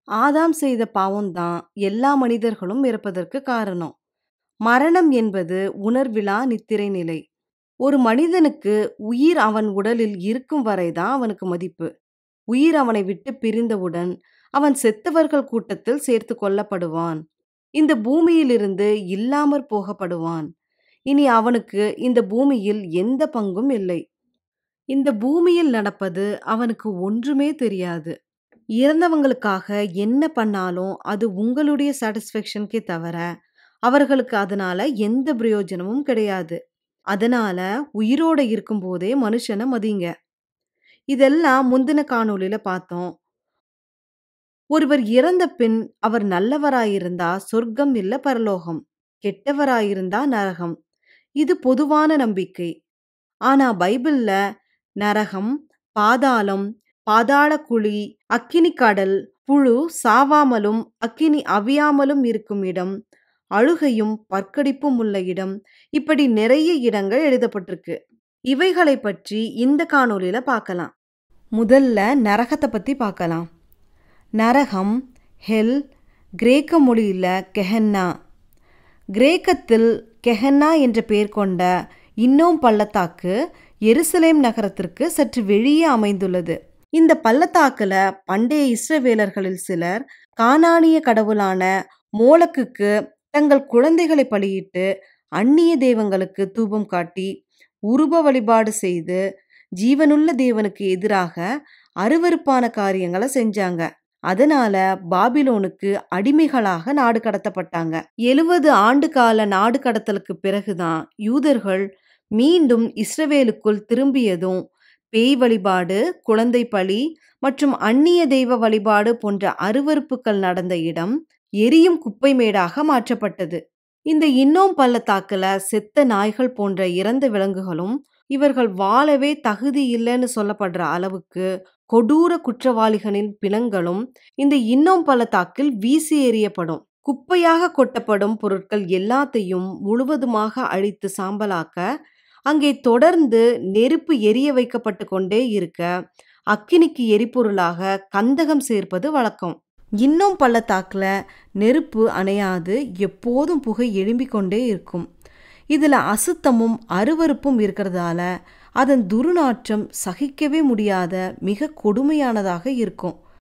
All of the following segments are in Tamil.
ஆதாம் செய்த பாவம்தான் எல்லா மனிதர்களும் இறப்பதற்கு காரணம். மரணம் என்பது உணர்விலா நித்திரை நிலை. ஒரு மனிதனுக்கு உயிர் அவன் உடலில் இருக்கும் வரைதான் அவனுக்கு மதிப்பு. உயிர் அவனை விட்டு பிரிந்தவுடன் அவன் செத்தவர்கள் கூட்டத்தில் சேர்த்து கொள்ளப்படுவான். இந்த பூமியிலிருந்து இல்லாமற் போகப்படுவான். இனி அவனுக்கு இந்த பூமியில் எந்த பங்கும் இல்லை. இந்த பூமியில் நடப்பது அவனுக்கு ஒன்றுமே தெரியாது. இறந்தவங்களுக்காக என்ன பண்ணாலும் அது உங்களுடைய சாட்டிஸ்ஃபேக்ஷனுக்கே தவிர அவர்களுக்கு அதனால எந்த பிரயோஜனமும் கிடையாது. அதனால உயிரோட இருக்கும்போதே மனுஷனை மதிங்க. இதெல்லாம் முந்தின காணொளியில பார்த்தோம். ஒருவர் இறந்த பின் அவர் நல்லவராயிருந்தா சொர்க்கம் இல்ல பரலோகம், கெட்டவராயிருந்தா நரகம். இது பொதுவான நம்பிக்கை. ஆனா பைபிள்ல நரகம், பாதாளம், பாதாள குழி, அக்கினி கடல், புழு சாவாமலும் அக்கினி அவியாமலும் இருக்கும் இடம், அழுகையும் பற்கடிப்பும் உள்ள இடம், இப்படி நிறைய இடங்கள் எழுதப்பட்டிருக்கு. இவைகளை பற்றி இந்த காணொளியில பார்க்கலாம். முதல்ல நரகத்தை பத்தி பார்க்கலாம். நரகம், ஹெல், கிரேக்க மொழியில கெஹன்னா. கிரேக்கத்தில் கெஹன்னா என்ற பெயர் கொண்ட இன்னோம் பள்ளத்தாக்கு எருசலேம் நகரத்திற்கு சற்று வெளியே அமைந்துள்ளது. இந்த பள்ளத்தாக்குல பண்டைய இஸ்ரவேலர்களில் சிலர் கானானிய கடவுளான மோலக்குக்கு தங்கள் குழந்தைகளை பலியிட்டு அந்நிய தெய்வங்களுக்கு தூபம் காட்டி உருவ வழிபாடு செய்து ஜீவனுள்ள தேவனுக்கு எதிராக அருவருப்பான காரியங்களை செஞ்சாங்க. அதனால பாபிலோனுக்கு அடிமைகளாக நாடு கடத்தப்பட்டாங்க. 70 ஆண்டு கால நாடு கடத்தலுக்கு பிறகுதான் யூதர்கள் மீண்டும் இஸ்ரவேலுக்குள் திரும்பியதும் பேய் வழிபாடு, குழந்தை பலி மற்றும் அந்நிய தெய்வ வழிபாடு போன்ற அருவருப்புகள் நடந்த இடம் எரியும் குப்பை மேடாக மாற்றப்பட்டது. இந்த இன்னோம் பள்ளத்தாக்குல செத்த நாய்கள் போன்ற இறந்த விலங்குகளும் இவர்கள் வாழவே தகுதி இல்லைன்னு சொல்லப்படுற அளவுக்கு கொடூர குற்றவாளிகளின் பிணங்களும் இந்த இன்னோம் பள்ளத்தாக்கில் வீசி எறியப்படும். குப்பையாக கொட்டப்படும் பொருட்கள் எல்லாத்தையும் முழுவதுமாக அழித்து சாம்பலாக்க அங்கே தொடர்ந்து நெருப்பு எரிய வைக்கப்பட்டு கொண்டே இருக்க அக்கினிக்கு எரிபொருளாக கந்தகம் சேர்ப்பது வழக்கம். இன்னும் பள்ளத்தாக்குல நெருப்பு அணையாது எப்போதும் புகை எழும்பிக் கொண்டே இருக்கும். இதுல அசுத்தமும் அருவருப்பும் இருக்கிறதால அதன் துர்நாற்றம் சகிக்கவே முடியாத மிக கொடுமையானதாக இருக்கும்.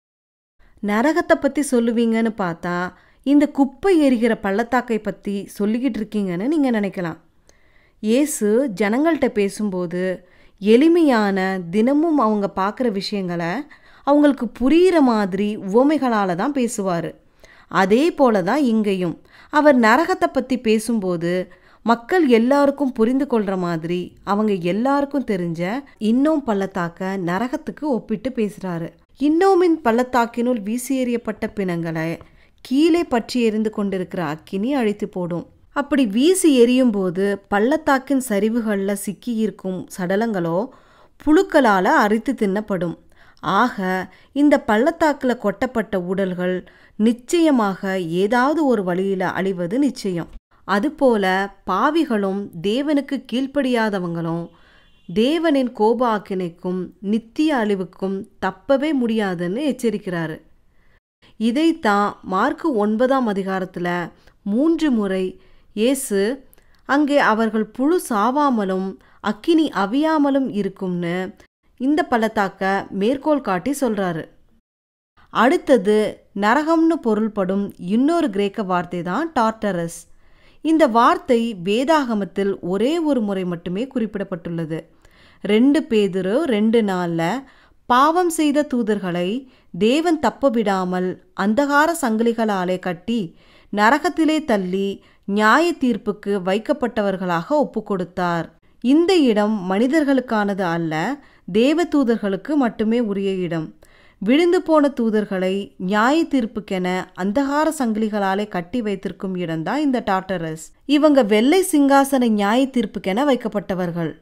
நரகத்தை பத்தி சொல்லுவீங்கன்னு பார்த்தா இந்த குப்பை எரிகிற பள்ளத்தாக்கை பத்தி சொல்லிக்கிட்டு இருக்கீங்கன்னு நீங்க நினைக்கலாம். இயேசு ஜனங்கள்கிட்ட பேசும்போது எளிமையான தினமும் அவங்க பார்க்குற விஷயங்களை அவங்களுக்கு புரிகிற மாதிரி உவமைகளால் தான் பேசுவார். அதே போல தான் இங்கேயும் அவர் நரகத்தை பற்றி பேசும்போது மக்கள் எல்லாருக்கும் புரிந்து கொள்கிற மாதிரி அவங்க எல்லாருக்கும் தெரிஞ்ச இன்னோம் பள்ளத்தாக்க நரகத்துக்கு ஒப்பிட்டு பேசுகிறாரு. இன்னோமின் பள்ளத்தாக்கினுள் வீசி எறியப்பட்ட பிணங்களை கீழே பற்றி எரிந்து கொண்டிருக்கிற அக்கினி அழித்து போடும். அப்படி வீசி எரியும் போது பள்ளத்தாக்கின் சரிவுகளில் சிக்கியிருக்கும் சடலங்களோ புழுக்களால் அரித்து தின்னப்படும். ஆக இந்த பள்ளத்தாக்கில் கொட்டப்பட்ட உடல்கள் நிச்சயமாக ஏதாவது ஒரு வழியில் அழிவது நிச்சயம். அதுபோல பாவிகளும் தேவனுக்கு கீழ்ப்படியாதவங்களும் தேவனின் கோப ஆக்கினைக்கும் நித்திய அழிவுக்கும் தப்பவே முடியாதுன்னு எச்சரிக்கிறாரு. இதைத்தான் மார்க்கு 9ஆம் அதிகாரத்தில் 3 முறை இயேசு அங்கே அவர்கள் புழு சாவாமலும் அக்கினி அவியாமலும் இருக்கும்னு இந்த பள்ளத்தாக்க மேற்கோள் காட்டி சொல்றாரு. அடுத்தது நரகம்னு பொருள்படும் இன்னொரு கிரேக்க வார்த்தை தான் டார்டரஸ். இந்த வார்த்தை வேதாகமத்தில் ஒரே ஒரு முறை மட்டுமே குறிப்பிடப்பட்டுள்ளது. 2 பேதுரு 2:4 பாவம் செய்த தூதர்களை தேவன் தப்ப விடாமல் அந்தகார சங்கிலிகளாலே கட்டி நரகத்திலே தள்ளி நியாய தீர்ப்புக்கு வைக்கப்பட்டவர்களாக ஒப்பு கொடுத்தார். இந்த இடம் மனிதர்களுக்கானது அல்ல, தேவ தூதர்களுக்கு மட்டுமே உரிய இடம். விழுந்து போன தூதர்களை நியாய தீர்ப்புக்கென அந்தகார சங்கிலிகளாலே கட்டி வைத்திருக்கும் இடம்தான் இந்த டார்டரஸ். இவங்க வெள்ளை சிங்காசன நியாய தீர்ப்புக்கென வைக்கப்பட்டவர்கள்.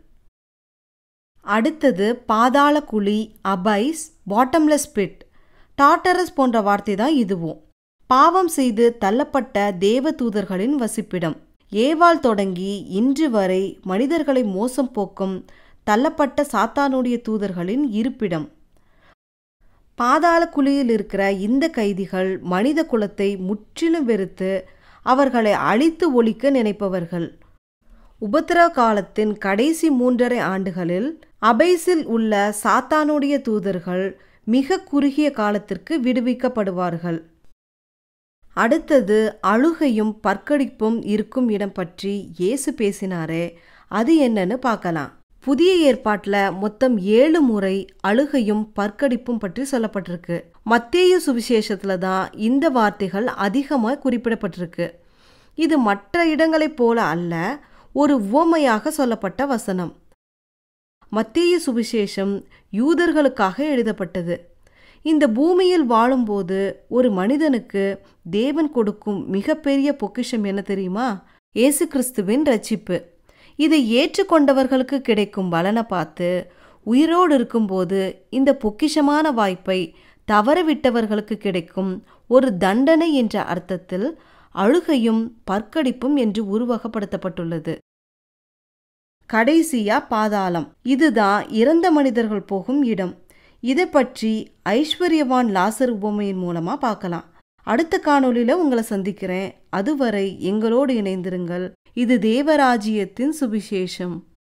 அடுத்தது பாதாள குழி, அபைஸ், பாட்டம்லெஸ் பிட். டார்டரஸ் போன்ற வார்த்தை தான் இதுவும். பாவம் செய்து தள்ளப்பட்ட தேவ தூதர்களின் வசிப்பிடம். ஏவாள் தொடங்கி இன்று வரை மனிதர்களை மோசம் போக்கும் தள்ளப்பட்ட சாத்தானுடைய தூதர்களின் இருப்பிடம். பாதாள குழியில் இருக்கிற இந்த கைதிகள் மனித குலத்தை முற்றிலும் வெறுத்து அவர்களை அழித்து ஒழிக்க நினைப்பவர்கள். உபத்திரவ காலத்தின் கடைசி 3.5 ஆண்டுகளில் அபேஸில் உள்ள சாத்தானுடைய தூதர்கள் மிக குறுகிய காலத்திற்கு விடுவிக்கப்படுவார்கள். அடுத்தது அழுகையும் பற்கடிப்பும் இருக்கும் இடம் பற்றி இயேசு பேசினாரே, அது என்னன்னு பார்க்கலாம். புதிய ஏற்பாட்டில் மொத்தம் 7 முறை அழுகையும் பற்கடிப்பும் பற்றி சொல்லப்பட்டிருக்கு. மத்தேயு சுவிசேஷத்துல தான் இந்த வார்த்தைகள் அதிகமாக குறிப்பிடப்பட்டிருக்கு. இது மற்ற இடங்களைப் போல அல்ல, ஒரு உவமையாக சொல்லப்பட்ட வசனம். மத்தேயு சுவிசேஷம் யூதர்களுக்காக எழுதப்பட்டது. இந்த பூமியில் வாழும்போது ஒரு மனிதனுக்கு தேவன் கொடுக்கும் மிகப்பெரிய பொக்கிஷம் என்ன தெரியுமா? இயேசு கிறிஸ்துவின் ரட்சிப்பு. இதை ஏற்றுக்கொண்டவர்களுக்கு கிடைக்கும் பலனை பார்த்து உயிரோடு இருக்கும்போது இந்த பொக்கிஷமான வாய்ப்பை தவறவிட்டவர்களுக்கு கிடைக்கும் ஒரு தண்டனை என்ற அர்த்தத்தில் அழுகையும் பற்கடிப்பும் என்று உருவகப்படுத்தப்பட்டுள்ளது. கடைசியா பாதாளம். இதுதான் இறந்த மனிதர்கள் போகும் இடம். இதை பற்றி ஐஸ்வர்யவான் லாசர் உவமையின் மூலமா பார்க்கலாம். அடுத்த காணொளியில உங்களை சந்திக்கிறேன். அதுவரை எங்களோடு இணைந்திருங்கள். இது தேவராஜ்யத்தின் சுவிசேஷம்.